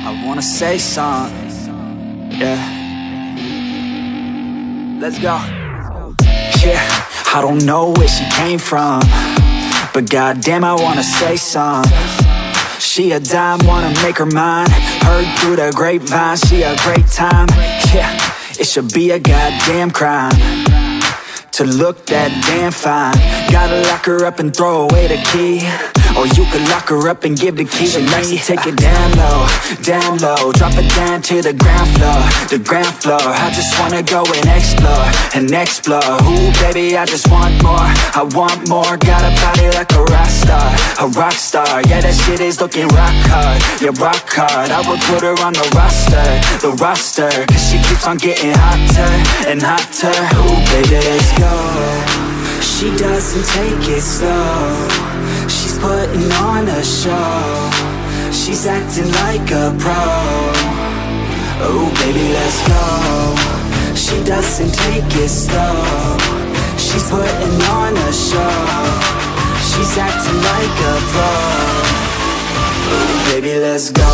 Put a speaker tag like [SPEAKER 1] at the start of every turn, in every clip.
[SPEAKER 1] I wanna say something, yeah. Let's go. Yeah, I don't know where she came from, but goddamn I wanna say something. She a dime, wanna make her mine. Heard through the grapevine, she a great time. Yeah, it should be a goddamn crime to look that damn fine. Gotta lock her up and throw away the key, or you could lock her up and give the key to me. Take it down low, drop it down to the ground floor. I just wanna go and explore. Ooh, baby, I just want more, I want more. Got a body like a rock star. Yeah, that shit is looking rock hard, yeah, rock hard. I would put her on the roster, cause she keeps on getting hotter and hotter. Ooh, baby, let's go. She doesn't take it slow, she's putting on a show. She's acting like a pro. Oh baby, let's go. She doesn't take it slow, she's putting on a show. She's acting like a pro. Oh baby, let's go.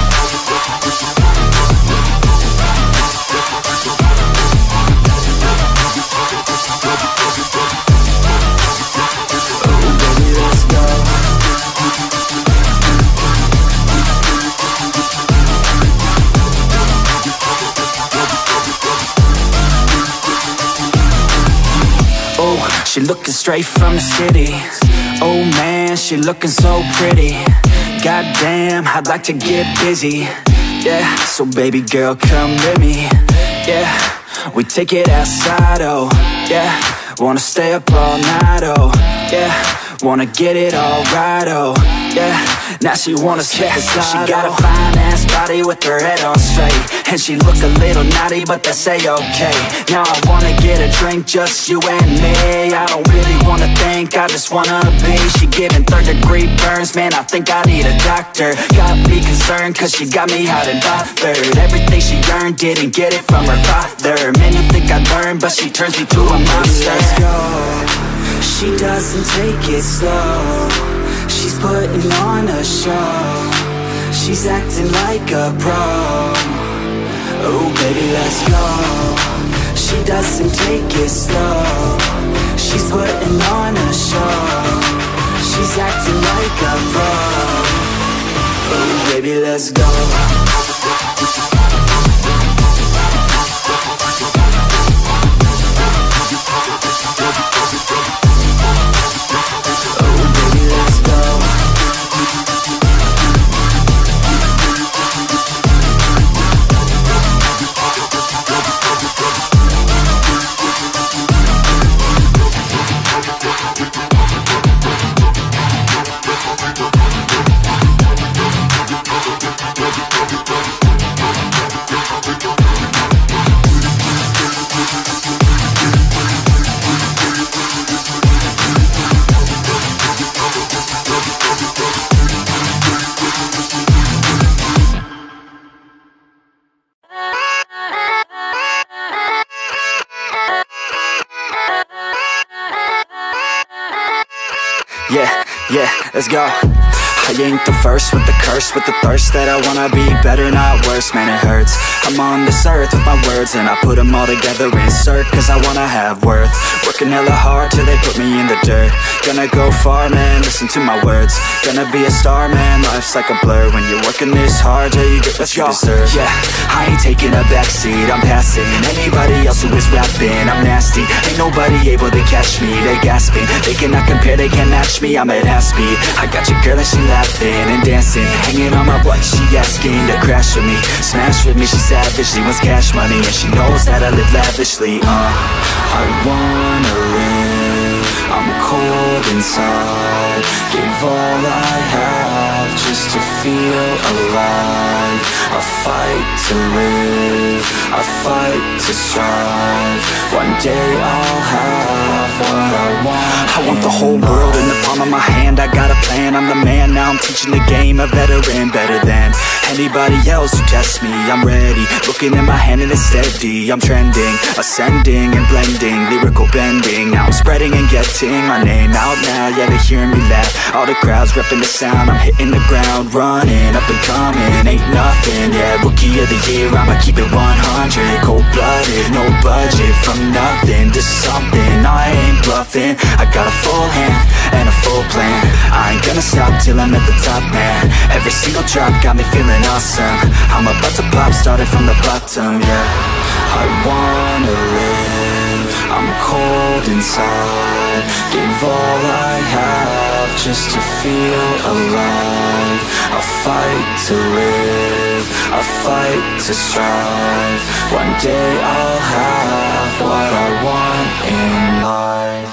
[SPEAKER 1] She looking straight from the city. Oh man, she looking so pretty. Goddamn, I'd like to get busy. Yeah, so baby girl, come with me. Yeah, we take it outside, oh yeah. Wanna stay up all night, oh yeah. Wanna get it all right, oh yeah. Now she wanna skip the slide. She got a fine ass body with her head on straight, and she look a little naughty, but that's a-okay. Now I wanna get a drink, just you and me. I don't really wanna think, I just wanna be. She giving third-degree burns, man, I think I need a doctor. Got me concerned, cause she got me hot and bothered. Everything she earned, didn't get it from her father. Man, you think I learned, but she turns me to a monster. Let's go. She doesn't take it slow, she's putting on a show. She's acting like a pro. Oh baby, let's go. She doesn't take it slow, she's putting on a show. She's acting like a pro. Oh baby, let's go. Yeah, let's go. I ain't the first with the curse, with the thirst that I wanna be better, not worse, man it hurts. I'm on this earth with my words and I put them all together, insert, cause I wanna have worth. Working hella hard till they put me in the dirt. Gonna go far, man, listen to my words. Gonna be a star, man, life's like a blur. When you're working this hard, yeah, you get what you deserve. Yeah, I ain't taking a backseat, I'm passing anybody else who is rapping. I'm nasty, ain't nobody able to catch me. They gasping, they cannot compare, they can't match me. I'm at half speed, I got your girl and she laughing and dancing, hanging on my butt, she asking to crash with me, smash with me. She savage, she wants cash money, and she knows that I live lavishly. I wanna live, I'm cold inside. Give all I have just to feel alive. I fight to live, I fight to strive. One day I'll have what I want. I want the whole world in the palm of my hand. I got a plan, man, I'm the man. Now I'm teaching the game, a veteran, better than anybody else who tests me. I'm ready, looking at my hand and it's steady. I'm trending, ascending and blending, lyrical bending. Now I'm spreading and getting my name out now. Yeah, they're hearing me laugh, all the crowds repping the sound. I'm hitting the ground running, up and coming, ain't nothing. Yeah, rookie of the year, I'ma keep it 100. Cold-blooded, no budget, from nothing to something. I ain't bluffing, I got a full hand and a full plan. I ain't gonna stop till I'm at the top, man. Every single drop got me feeling awesome. I'm about to pop, started from the bottom, yeah. I wanna live, I'm cold inside. Give all I have just to feel alive. I fight to live, I fight to strive. One day I'll have what I want in life.